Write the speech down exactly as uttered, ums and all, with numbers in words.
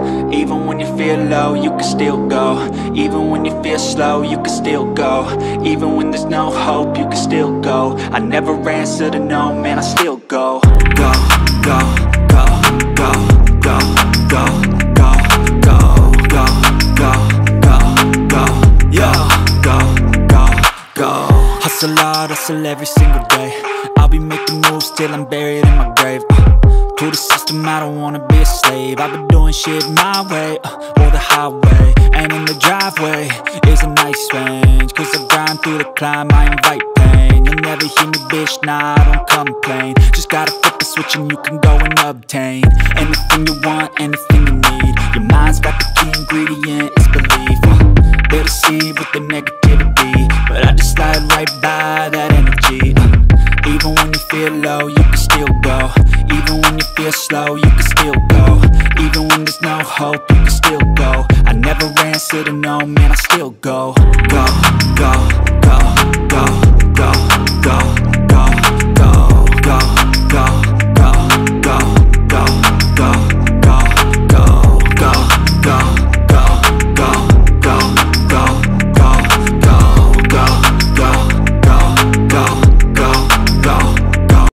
Even when you feel low, you can still go. Even when you feel slow, you can still go. Even when there's no hope, you can still go. I never answer to no, man, I still go. Go, go, go, go, go, go, go, go, go, go, go, go, yo, go, go, go. Hustle hard, hustle every single day. I'll be making moves till I'm buried in my grave. uh, To the system, I don't wanna be a slave. I've been doing shit my way, uh, or the highway. And in the driveway is a nice range, cause I grind through the climb, I invite pain. You'll never hear me, bitch, nah, I don't complain. Just gotta flip the switch and you can go and obtain anything you want, anything you need. Your mind's got the key ingredient, it's belief. uh, They'll deceive with the negativity, but I just slide right by that energy. uh, Even when you feel low, you can still go. Even when you feel slow, you can still go. Even when there's no hope, you can still go. I never answer to no, man, I still go. Go, go,